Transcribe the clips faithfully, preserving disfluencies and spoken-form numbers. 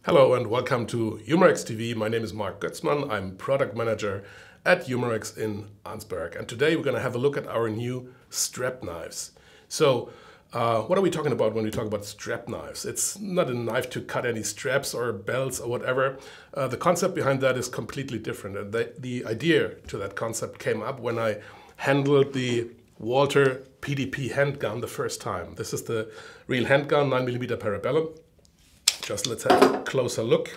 Hello and welcome to Umarex T V. My name is Mark Götzmann. I'm product manager at Umarex in Arnsberg. And today we're going to have a look at our new strap knives. So uh, what are we talking about when we talk about strap knives? It's not a knife to cut any straps or belts or whatever. Uh, the concept behind that is completely different. And the, the idea to that concept came up when I handled the Walther P D P handgun the first time. This is the real handgun, nine millimeter Parabellum. Just let's have a closer look.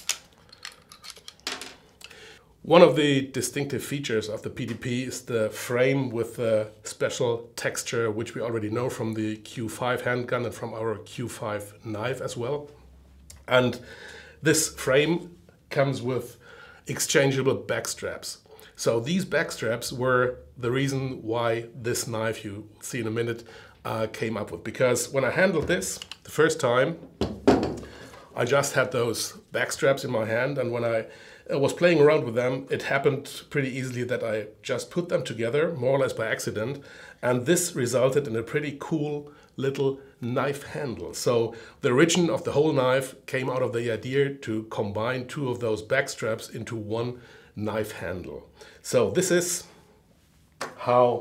One of the distinctive features of the P D P is the frame with a special texture, which we already know from the Q five handgun and from our Q five knife as well. And this frame comes with exchangeable back straps. So these back straps were the reason why this knife, you will see in a minute, uh, came up with. Because when I handled this the first time, I just had those back straps in my hand, and when I was playing around with them, it happened pretty easily that I just put them together, more or less by accident, and this resulted in a pretty cool little knife handle. So the origin of the whole knife came out of the idea to combine two of those back straps into one knife handle. So this is how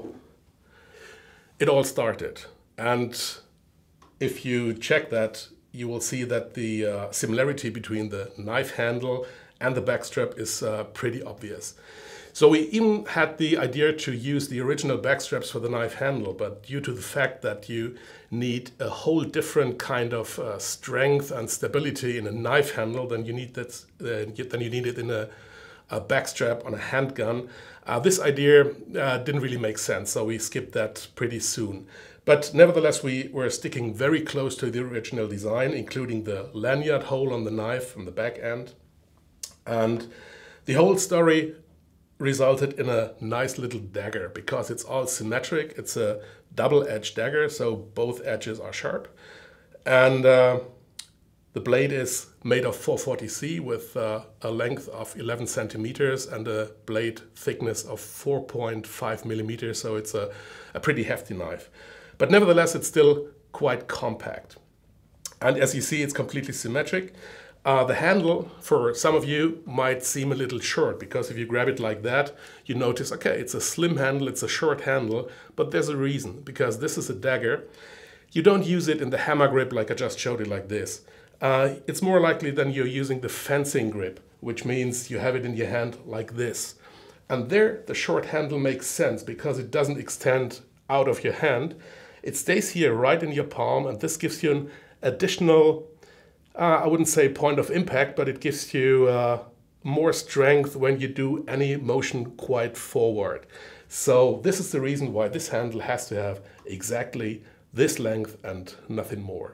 it all started. And if you check that, you will see that the uh, similarity between the knife handle and the backstrap is uh, pretty obvious. So we even had the idea to use the original backstraps for the knife handle, but due to the fact that you need a whole different kind of uh, strength and stability in a knife handle than you need that uh, than you need it in a, a backstrap on a handgun, uh, this idea uh, didn't really make sense. So we skipped that pretty soon. But nevertheless, we were sticking very close to the original design, including the lanyard hole on the knife on the back end. And the whole story resulted in a nice little dagger because it's all symmetric. It's a double-edged dagger, so both edges are sharp. And uh, the blade is made of four forty C with uh, a length of eleven centimeters and a blade thickness of four point five millimeters, so it's a, a pretty hefty knife. But nevertheless, it's still quite compact. And as you see, it's completely symmetric. Uh, the handle, for some of you, might seem a little short, because if you grab it like that, you notice, okay, it's a slim handle, it's a short handle, but there's a reason, because this is a dagger. You don't use it in the hammer grip like I just showed you like this. Uh, it's more likely than you're using the fencing grip, which means you have it in your hand like this. And there, the short handle makes sense, because it doesn't extend out of your hand. It stays here right in your palm, and this gives you an additional, uh, I wouldn't say point of impact, but it gives you uh, more strength when you do any motion quite forward. So this is the reason why this handle has to have exactly this length and nothing more.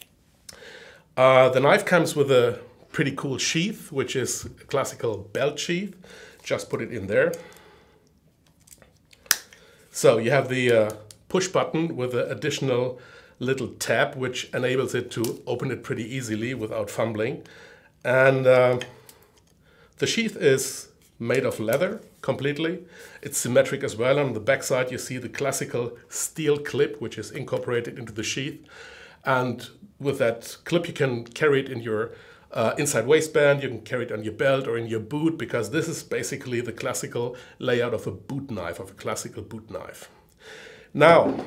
Uh, the knife comes with a pretty cool sheath, which is a classical belt sheath. Just put it in there. So you have the uh, push button with an additional little tab, which enables it to open it pretty easily without fumbling. And uh, the sheath is made of leather completely. It's symmetric as well. On the back side, you see the classical steel clip, which is incorporated into the sheath. And with that clip, you can carry it in your uh, inside waistband, you can carry it on your belt or in your boot, because this is basically the classical layout of a boot knife, of a classical boot knife. Now,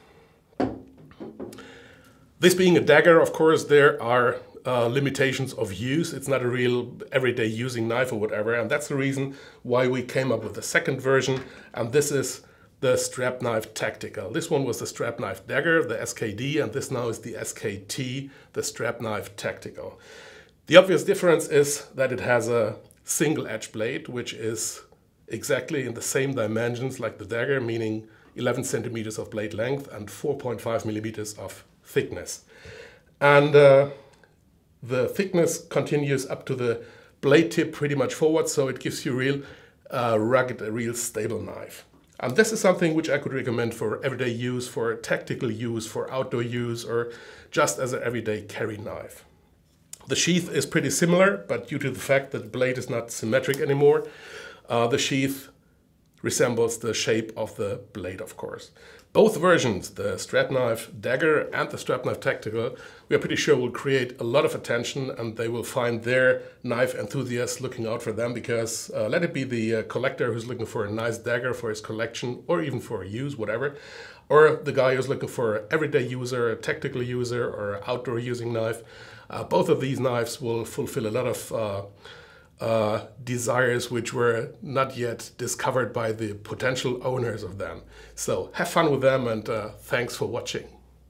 this being a dagger, of course, there are uh, limitations of use. It's not a real everyday using knife or whatever, and that's the reason why we came up with the second version, and this is the Strap Knife Tactical. This one was the Strap Knife Dagger, the S K D, and this now is the S K T, the Strap Knife Tactical. The obvious difference is that it has a single edge blade, which is exactly in the same dimensions like the dagger, meaning eleven centimeters of blade length and four point five millimeters of thickness. And uh, the thickness continues up to the blade tip pretty much forward, so it gives you a real uh, rugged, a real stable knife. And this is something which I could recommend for everyday use, for tactical use, for outdoor use, or just as an everyday carry knife. The sheath is pretty similar, but due to the fact that the blade is not symmetric anymore, uh, the sheath resembles the shape of the blade, of course. Both versions, the strap knife Dagger and the strap knife Tactical, we are pretty sure will create a lot of attention, and they will find their knife enthusiasts looking out for them, because uh, let it be the uh, collector who's looking for a nice dagger for his collection or even for use, whatever, or the guy who's looking for an everyday user, a tactical user, or outdoor using knife. Uh, both of these knives will fulfill a lot of uh, Uh, desires which were not yet discovered by the potential owners of them. So have fun with them, and uh, thanks for watching.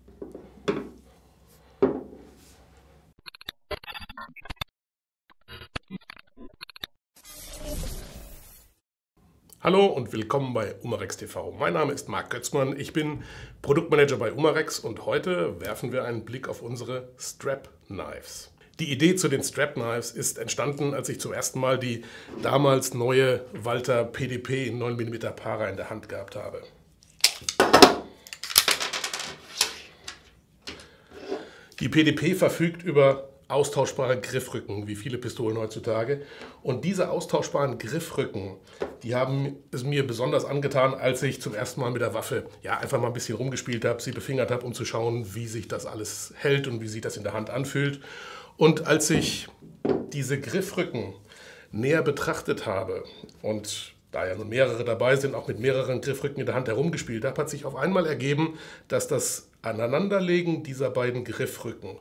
Hallo und willkommen bei Umarex T V. Mein Name ist Marc Götzmann, ich bin Produktmanager bei Umarex und heute werfen wir einen Blick auf unsere Strap Knives. Die Idee zu den Strap Knives ist entstanden, als ich zum ersten Mal die damals neue Walther P D P in neun Millimeter Para in der Hand gehabt habe. Die P D P verfügt über austauschbare Griffrücken, wie viele Pistolen heutzutage. Und diese austauschbaren Griffrücken, die haben es mir besonders angetan, als ich zum ersten Mal mit der Waffe ja, einfach mal ein bisschen rumgespielt habe, sie befingert habe, um zu schauen, wie sich das alles hält und wie sich das in der Hand anfühlt. Und als ich diese Griffrücken näher betrachtet habe und da ja nun mehrere dabei sind, auch mit mehreren Griffrücken in der Hand herumgespielt habe, hat sich auf einmal ergeben, dass das Aneinanderlegen dieser beiden Griffrücken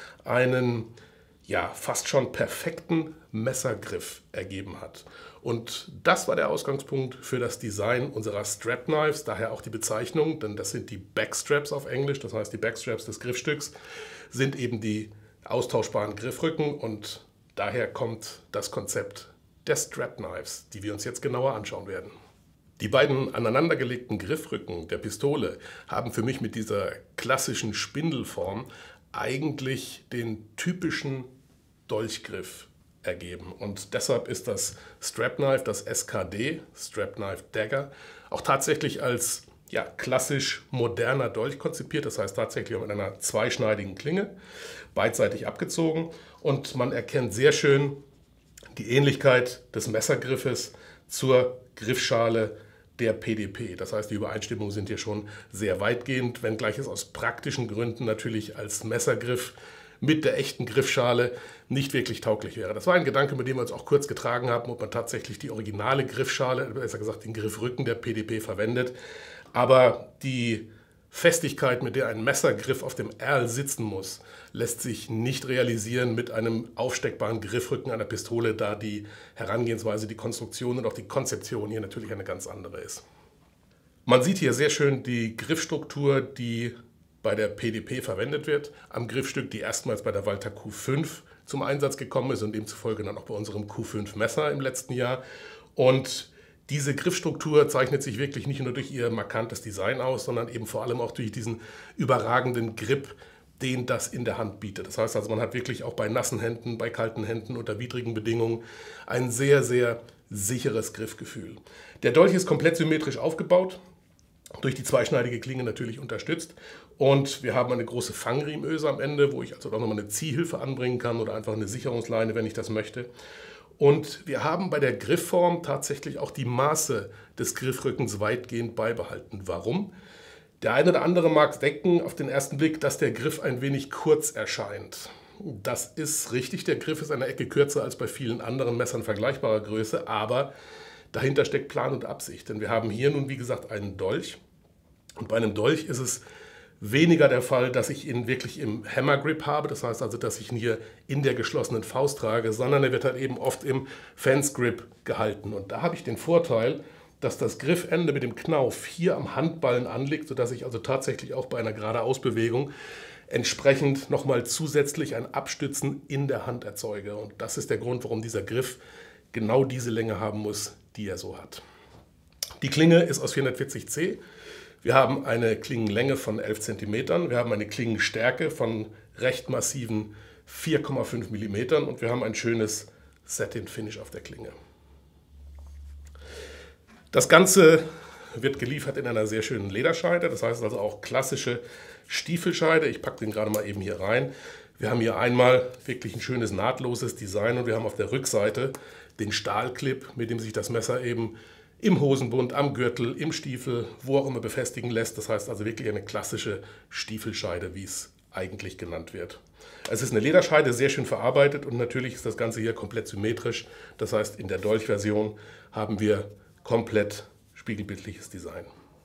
einen ja, fast schon perfekten Messergriff ergeben hat. Und das war der Ausgangspunkt für das Design unserer Strap Knives, daher auch die Bezeichnung, denn das sind die Backstraps auf Englisch, das heißt die Backstraps des Griffstücks sind eben die austauschbaren Griffrücken, und daher kommt das Konzept der Strap Knives, die wir uns jetzt genauer anschauen werden. Die beiden aneinandergelegten Griffrücken der Pistole haben für mich mit dieser klassischen Spindelform eigentlich den typischen Dolchgriff ergeben, und deshalb ist das Strap Knife, das S K D, Strap Knife Dagger, auch tatsächlich als ja, klassisch moderner Dolch konzipiert, das heißt tatsächlich mit einer zweischneidigen Klinge, beidseitig abgezogen, und man erkennt sehr schön die Ähnlichkeit des Messergriffes zur Griffschale der P D P. Das heißt, die Übereinstimmungen sind hier schon sehr weitgehend, wenngleich es aus praktischen Gründen natürlich als Messergriff mit der echten Griffschale nicht wirklich tauglich wäre. Das war ein Gedanke, mit dem wir uns auch kurz getragen haben, ob man tatsächlich die originale Griffschale, besser gesagt den Griffrücken der P D P verwendet. Aber die Festigkeit, mit der ein Messergriff auf dem Erl sitzen muss, lässt sich nicht realisieren mit einem aufsteckbaren Griffrücken einer Pistole, da die Herangehensweise, die Konstruktion und auch die Konzeption hier natürlich eine ganz andere ist. Man sieht hier sehr schön die Griffstruktur, die bei der P D P verwendet wird, am Griffstück, die erstmals bei der Walther Q fünf zum Einsatz gekommen ist und demzufolge dann auch bei unserem Q fünf Messer im letzten Jahr. Und diese Griffstruktur zeichnet sich wirklich nicht nur durch ihr markantes Design aus, sondern eben vor allem auch durch diesen überragenden Grip, den das in der Hand bietet. Das heißt also, man hat wirklich auch bei nassen Händen, bei kalten Händen, unter widrigen Bedingungen ein sehr, sehr sicheres Griffgefühl. Der Dolch ist komplett symmetrisch aufgebaut, durch die zweischneidige Klinge natürlich unterstützt, und wir haben eine große Fangriemenöse am Ende, wo ich also auch nochmal eine Ziehhilfe anbringen kann oder einfach eine Sicherungsleine, wenn ich das möchte. Und wir haben bei der Griffform tatsächlich auch die Maße des Griffrückens weitgehend beibehalten. Warum? Der eine oder andere mag denken auf den ersten Blick, dass der Griff ein wenig kurz erscheint. Das ist richtig, der Griff ist eine Ecke kürzer als bei vielen anderen Messern vergleichbarer Größe, aber dahinter steckt Plan und Absicht. Denn wir haben hier nun, wie gesagt, einen Dolch, und bei einem Dolch ist es weniger der Fall, dass ich ihn wirklich im Hammer Grip habe, das heißt also, dass ich ihn hier in der geschlossenen Faust trage, sondern er wird halt eben oft im Fence Grip gehalten. Und da habe ich den Vorteil, dass das Griffende mit dem Knauf hier am Handballen anliegt, sodass ich also tatsächlich auch bei einer Geradeausbewegung entsprechend nochmal zusätzlich ein Abstützen in der Hand erzeuge. Und das ist der Grund, warum dieser Griff genau diese Länge haben muss, die er so hat. Die Klinge ist aus vierhundertvierzig C. Wir haben eine Klingenlänge von elf Zentimetern, wir haben eine Klingenstärke von recht massiven vier Komma fünf Millimetern und wir haben ein schönes Satin-Finish auf der Klinge. Das Ganze wird geliefert in einer sehr schönen Lederscheide, das heißt also auch klassische Stiefelscheide. Ich packe den gerade mal eben hier rein. Wir haben hier einmal wirklich ein schönes nahtloses Design und wir haben auf der Rückseite den Stahlclip, mit dem sich das Messer eben im Hosenbund, am Gürtel, im Stiefel, wo auch immer befestigen lässt. Das heißt also wirklich eine klassische Stiefelscheide, wie es eigentlich genannt wird. Es ist eine Lederscheide, sehr schön verarbeitet und natürlich ist das Ganze hier komplett symmetrisch. Das heißt, in der Dolchversion haben wir komplett spiegelbildliches Design.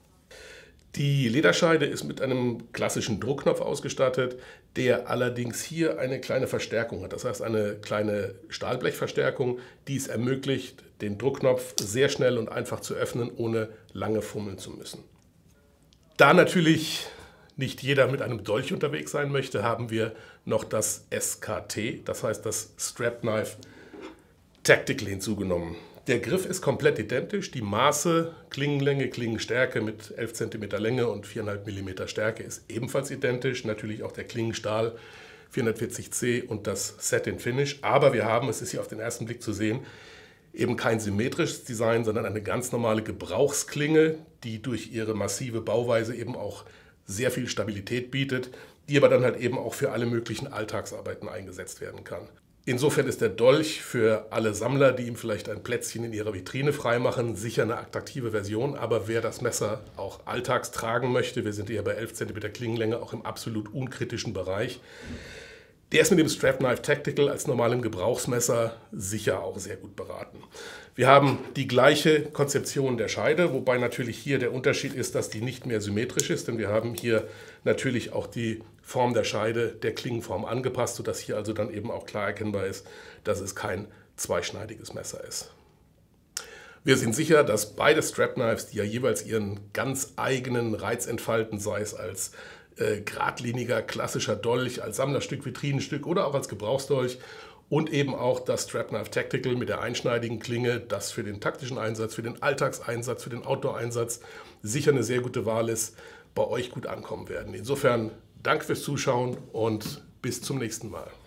Die Lederscheide ist mit einem klassischen Druckknopf ausgestattet, der allerdings hier eine kleine Verstärkung hat. Das heißt eine kleine Stahlblechverstärkung, die es ermöglicht, den Druckknopf sehr schnell und einfach zu öffnen, ohne lange fummeln zu müssen. Da natürlich nicht jeder mit einem Dolch unterwegs sein möchte, haben wir noch das S K T, das heißt das Strap Knife Tactical hinzugenommen. Der Griff ist komplett identisch, die Maße, Klingenlänge, Klingenstärke mit elf Zentimeter Länge und vier Komma fünf Millimeter Stärke ist ebenfalls identisch. Natürlich auch der Klingenstahl vierhundertvierzig C und das Set-in-Finish. Aber wir haben, es ist hier auf den ersten Blick zu sehen, eben kein symmetrisches Design, sondern eine ganz normale Gebrauchsklinge, die durch ihre massive Bauweise eben auch sehr viel Stabilität bietet, die aber dann halt eben auch für alle möglichen Alltagsarbeiten eingesetzt werden kann. Insofern ist der Dolch für alle Sammler, die ihm vielleicht ein Plätzchen in ihrer Vitrine freimachen, sicher eine attraktive Version. Aber wer das Messer auch alltags tragen möchte, wir sind eher bei elf Zentimeter Klingenlänge, auch im absolut unkritischen Bereich, der ist mit dem Strap Knife Tactical als normalem Gebrauchsmesser sicher auch sehr gut beraten. Wir haben die gleiche Konzeption der Scheide, wobei natürlich hier der Unterschied ist, dass die nicht mehr symmetrisch ist, denn wir haben hier natürlich auch die Form der Scheide der Klingenform angepasst, sodass hier also dann eben auch klar erkennbar ist, dass es kein zweischneidiges Messer ist. Wir sind sicher, dass beide Strap Knives, die ja jeweils ihren ganz eigenen Reiz entfalten, sei es als äh, geradliniger, klassischer Dolch, als Sammlerstück, Vitrinenstück oder auch als Gebrauchsdolch und eben auch das Strap Knife Tactical mit der einschneidigen Klinge, das für den taktischen Einsatz, für den Alltagseinsatz, für den Outdoor-Einsatz sicher eine sehr gute Wahl ist, bei euch gut ankommen werden. Insofern Danke fürs Zuschauen und bis zum nächsten Mal.